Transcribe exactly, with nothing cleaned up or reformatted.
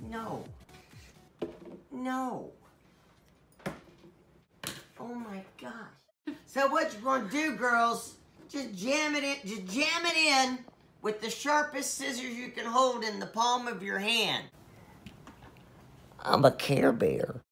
No. No. Oh my gosh. So what you gonna do, girls? Just jam it in, just jam it in with the sharpest scissors you can hold in the palm of your hand. I'm a Care Bear.